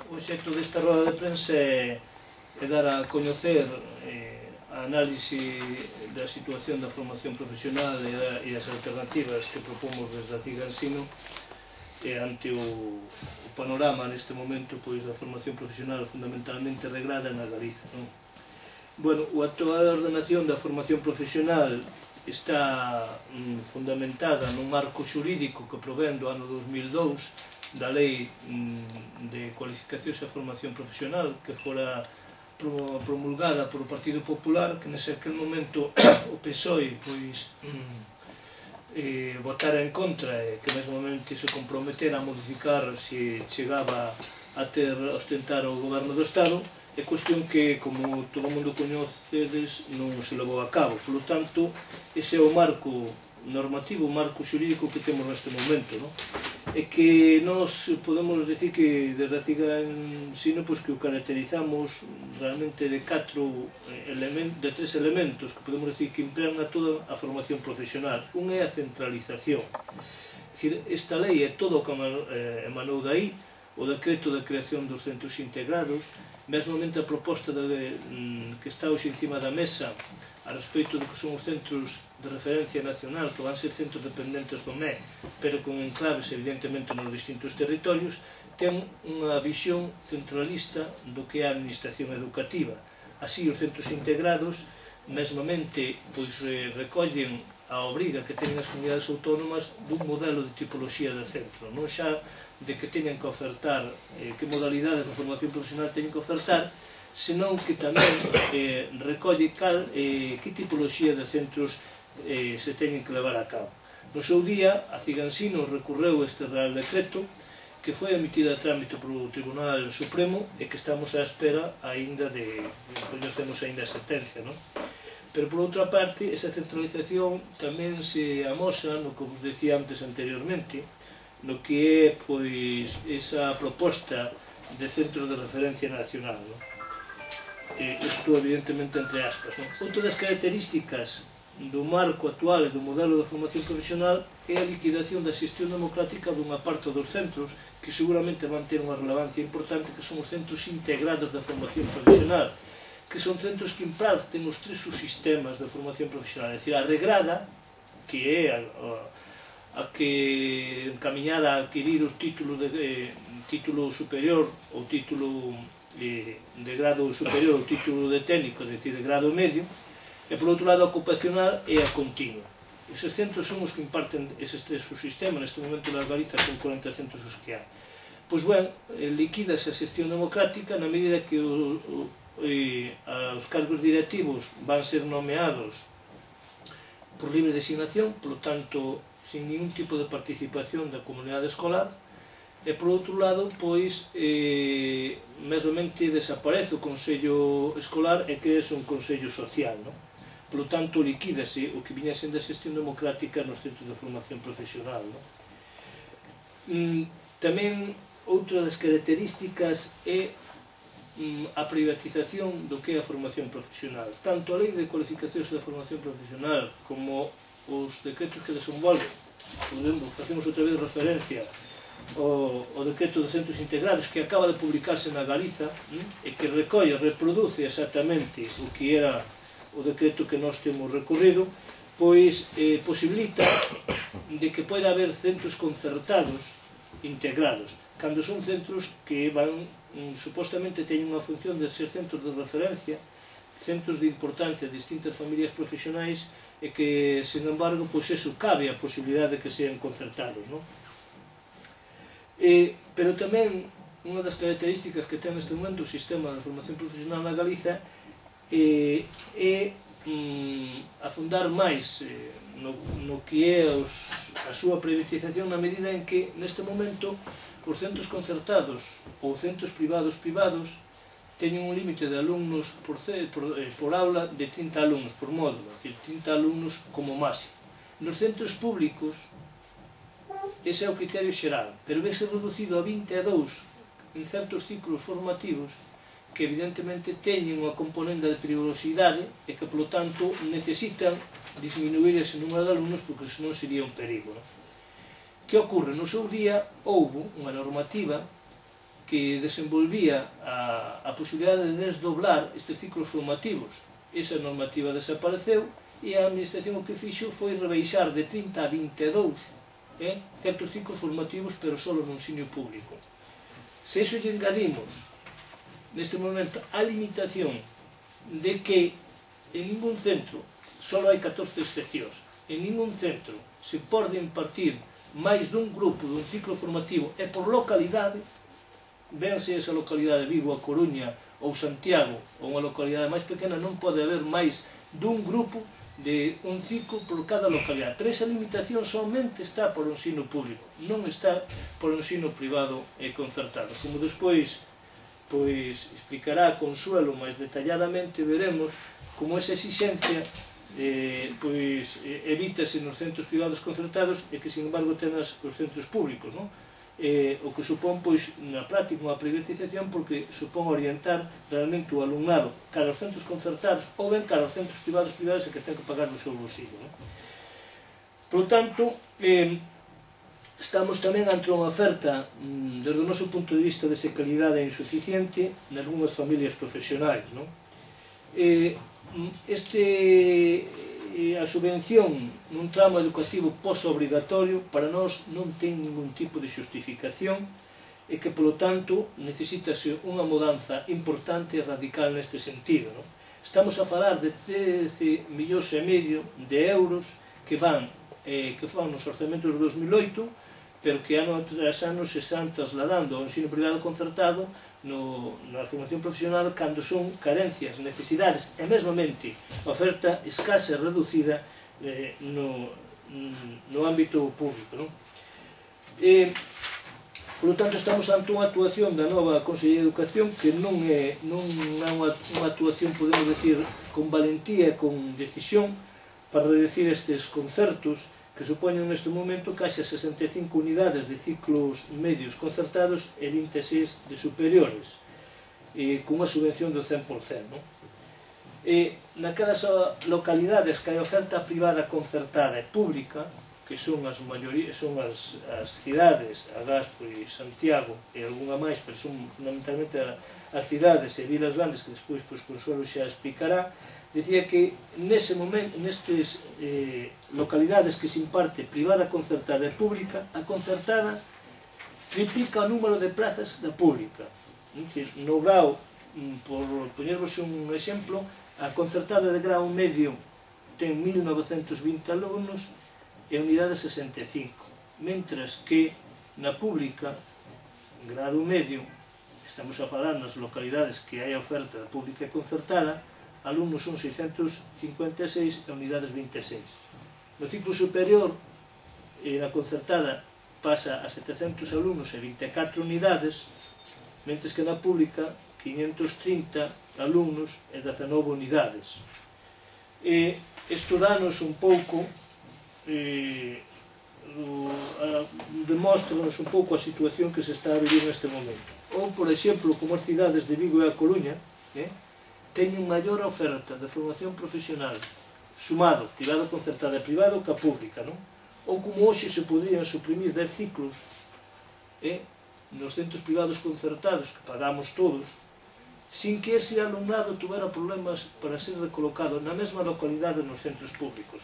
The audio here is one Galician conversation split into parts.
O xeito desta roda de prensa é dar a coñecer a análise da situación da formación profesional e as alternativas que propomos desde a CIGA Ensino ante o panorama neste momento da formación profesional fundamentalmente reglada na Galiza. Bueno, a actual ordenación da formación profesional está fundamentada nun marco xurídico que provén do ano 2002 da Lei de Cualificacións e Formación Profesional que fora promulgada por o Partido Popular, que nese aquel momento o PSOE votara en contra e que mesmamente se comprometera a modificar se chegaba a ostentar o goberno do Estado, é cuestión que, como todo o mundo coñecedes, non se levou a cabo. Por lo tanto, ese é o marco normativo, o marco xurídico que temos neste momento, e que nós podemos decir que desde a CIGA Ensino que o caracterizamos realmente de tres elementos que podemos decir que impregna toda a formación profesional. Un é a centralización, é dicir, esta lei é todo o que emanou dai, o decreto de creación dos centros integrados, mesmamente a proposta que está hoxe encima da mesa a respecto do que son os centros de referencia nacional, que van ser centros dependentes do MEC, pero con enclaves evidentemente nos distintos territorios, ten unha visión centralista do que é a administración educativa. Así, os centros integrados mesmamente recollen a obriga que teñen as comunidades autónomas dun modelo de tipoloxía de centro, non xa de que teñen que ofertar, que modalidades de formación profesional teñen que ofertar, senón que tamén recolle que tipoloxía de centros se teñen que levar a cabo. No seu día, a CIGA Ensino recorreu este Real Decreto que foi emitido a trámite polo Tribunal Supremo e que estamos á espera aínda de coñecemos aínda a sentencia, non? Pero, por outra parte, esa centralización tamén se amosa no que vos decía antes anteriormente, no que é, esa proposta de centros de referencia nacional, non? Isto evidentemente entre aspas. Outra das características do marco actual e do modelo de formación profesional é a liquidación da xestión democrática dunha parte dos centros que seguramente van ter unha relevancia importante, que son os centros integrados da formación profesional, que son centros que imparten os tres subsistemas de formación profesional, é dicir, a regrada, que é a que encaminhada a adquirir os títulos de título superior ou título de grado superior ou título de técnico, é dicir, de grado medio, e por outro lado a ocupacional e a continua. Eses centros son os que imparten eses tres subsistemas, neste momento nas Galiza son 40 centros os que hai. Pois ben, liquídase a xestión democrática na medida que os cargos directivos van ser nomeados por libre designación, por lo tanto, sin ningún tipo de participación da comunidade escolar, e por outro lado, pois, mesmamente desaparece o Consello Escolar e crease un Consello Social, non? Por lo tanto, liquídase o que viña sendo a xestión democrática nos centros de formación profesional, non? Tamén, outra das características é a privatización do que é a formación profesional. Tanto a Lei de Cualificacións da Formación Profesional como os decretos que desenvolven, por exemplo, facemos outra vez referencia o decreto de centros integrados que acaba de publicarse na Galiza e que reproduce exactamente o que era o decreto que nós temos recorrido, pois posibilita de que poida haber centros concertados integrados, cando son centros que van supostamente teñen unha función de ser centros de referencia, centros de importancia de distintas familias profesionais e que, sin embargo, pois eso cabe a posibilidade de que sean concertados, non? Pero tamén unha das características que ten neste momento o sistema de formación profesional na Galiza é afundar máis no que é a súa privatización na medida en que neste momento os centros concertados ou centros privados teñen un límite de alumnos por aula de 30 alumnos por módulo, é dicir, 30 alumnos como máximo. Nos centros públicos ese é o criterio xeral, pero vese reducido a 22 en certos ciclos formativos que evidentemente teñen unha componente de perigosidade e que, polo tanto, necesitan disminuir ese número de alumnos porque senón sería un perigo. Que ocorre? No seu día houve unha normativa que desenvolvía a posibilidade de desdoblar estes ciclos formativos. Esa normativa desapareceu e a Administración o que fixo foi rebaixar de 30 a 22 certos ciclos formativos, pero só no ensino público. Se iso lle engadimos neste momento a limitación de que en ningún centro, só hai 14 excepcións, en ningún centro se pode impartir máis dun grupo dun ciclo formativo e por localidade, vense esa localidade Vigo, a Coruña ou Santiago, ou unha localidade máis pequena, non pode haber máis dun grupo de un ciclo por cada localidade. Pero esa limitación somente está por o ensino público, non está por o ensino privado e concertado. Como despois explicará Consuelo máis detalladamente, veremos como esa exixencia evítase nos centros privados concertados e que, sin embargo, tenas os centros públicos, non? O que supón, na práctica, unha privatización, porque supón orientar realmente o alumnado cara aos centros concertados ou ben cara aos centros privados e que ten que pagar do seu bolsillo. Por lo tanto, estamos tamén ante unha oferta, desde o noso punto de vista, de calidade insuficiente nalgúnas familias profesionais. A subvención nun tramo educativo postobrigatorio para nós non ten ningún tipo de xustificación e que, polo tanto, necesítase unha mudanza importante e radical neste sentido. Estamos a falar de 13,5 millóns de euros que van nos orzamentos de 2008, pero que ano tras ano se están trasladando ao ensino privado concertado na formación profesional cando son carencias, necesidades e mesmamente oferta escasa e reducida no ámbito público. Por lo tanto, estamos ante unha actuación da nova Consellería de Educación que non é unha actuación, podemos decir, con valentía e con decisión para reducir estes concertos que supoñen neste momento case 65 unidades de ciclos medios concertados e 26 de superiores, cunha subvención do 100%. Naquelas localidades que hai oferta privada concertada e pública, que son as cidades, Agás, Santiago e algunha máis, pero son fundamentalmente as cidades e vilas grandes que despois Consuelo xa explicará, dicía que nestes localidades que se imparte privada, concertada e pública, a concertada triplica o número de plazas da pública. No grau, por poñervos un exemplo, a concertada de grau medio ten 1920 alumnos e a unidade 65, mentras que na pública, grado medio, estamos a falar nas localidades que hai oferta pública e concertada, alumnos son 656 e unidades 26. No ciclo superior, na concertada, pasa a 700 alumnos e 24 unidades, mentres que na pública, 530 alumnos e 19 unidades. Isto danos un pouco, demóstranos un pouco a situación que se está a vivir neste momento. Ou, por exemplo, como as cidades de Vigo e a Coruña, teñen maior oferta de formación profesional sumado, privado concertada e privado, que a pública, ou como hoxe se podrían suprimir 10 ciclos nos centros privados concertados que pagamos todos, sin que ese alumnado tuvera problemas para ser recolocado na mesma localidade nos centros públicos.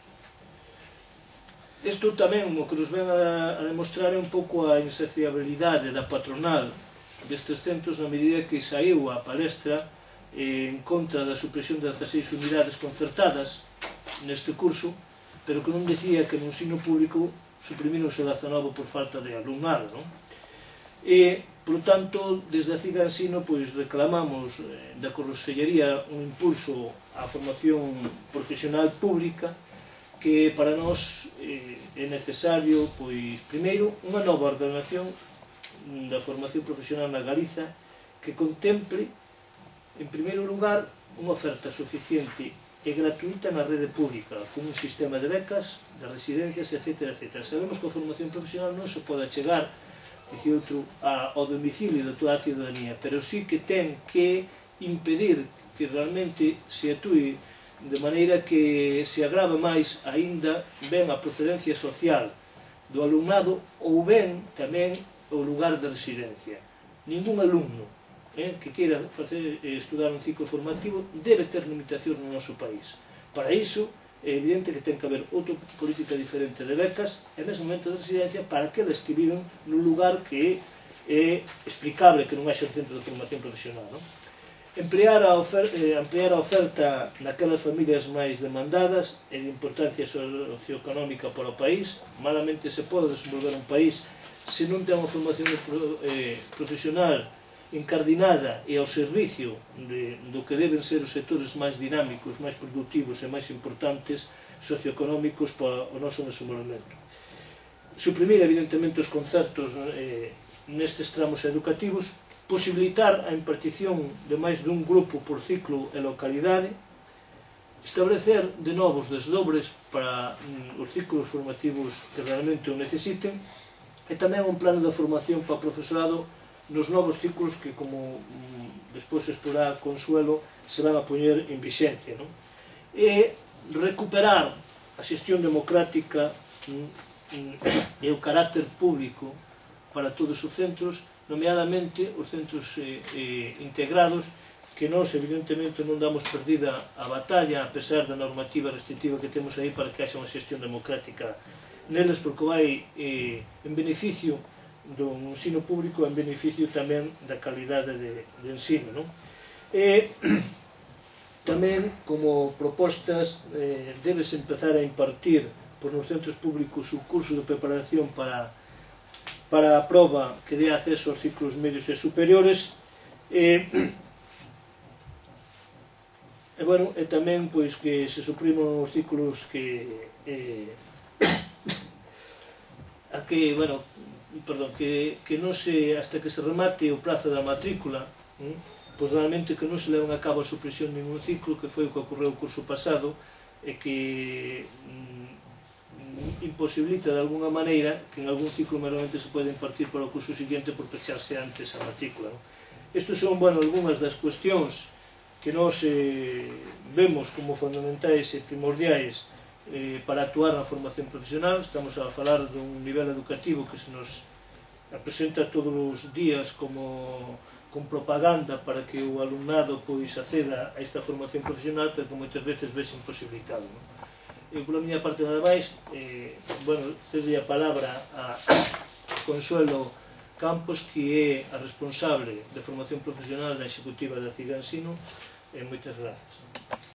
Isto tamén o que nos ven a demostrar é un pouco a insaciabilidade da patronal destes centros na medida que saiu a palestra en contra da supresión de 16 unidades concertadas neste curso, pero que non decía que no ensino público suprimironse 19 por falta de alumnado. E, por tanto, desde a CIGA Ensino reclamamos da Consellería un impulso á formación profesional pública, que para nós é necesario, primeiro, unha nova ordenación da formación profesional na Galiza que contemple, en primeiro lugar, unha oferta suficiente e gratuita na rede pública, con un sistema de becas, de residencias, etc. Sabemos que a formación profesional non se pode chegar ao domicilio de toda a ciudadanía, pero sí que ten que impedir que realmente se atúe de maneira que se agrave máis aínda ben a procedencia social do alumnado ou ben tamén o lugar de residencia. ningún alumno que queira estudar un ciclo formativo debe ter limitacións no noso país. Para iso, é evidente que ten que haber outra política diferente de becas e nese momento de residencia para que eles que viven nun lugar que é explicable que non haxa un centro de formación profesional. Ampliar a oferta naquelas familias máis demandadas é de importancia socioeconómica para o país. Malamente se pode desenvolver un país se non ten unha formación profesional encardinada e ao servicio do que deben ser os sectores máis dinámicos, máis productivos e máis importantes socioeconómicos para o noso desenvolvemento. Suprimir, evidentemente, os concertos nestes tramos educativos, posibilitar a impartición de máis dun grupo por ciclo e localidade, establecer de novos desdobres para os ciclos formativos que realmente o necesiten e tamén un plano de formación para o profesorado nos novos ciclos que, como despois explorar Consuelo, se van a poñer en vixencia. E recuperar a xestión democrática e o carácter público para todos os centros, nomeadamente os centros integrados, que nós evidentemente non damos perdida a batalla, a pesar da normativa restrictiva que temos aí para que haxa unha xestión democrática neles, porque vai en beneficio do ensino público, en beneficio tamén da calidade de ensino. E tamén, como propostas, debes empezar a impartir nos centros públicos o curso de preparación para a proba que dé acceso aos ciclos medios e superiores, e tamén que se supriman os ciclos que non se, hasta que se remate o prazo da matrícula, pois realmente que non se levan a cabo a supresión de ningún ciclo, que foi o que ocorreu o curso pasado, e que imposibilita de alguna maneira que en algún ciclo meramente se pode impartir para o curso siguiente por pecharse antes a matrícula. Estes son, algunhas das cuestións que nós vemos como fundamentais e primordiais para actuar na formación profesional. Estamos a falar dun nivel educativo que se nos presenta todos os días como con propaganda para que o alumnado acceda a esta formación profesional, pero que moitas veces vese imposibilitado. Eu, pola miña parte, nada máis, cedei a palabra a Consuelo Campos, que é a responsable de formación profesional da Executiva da CIGA Ensino, e moitas grazas.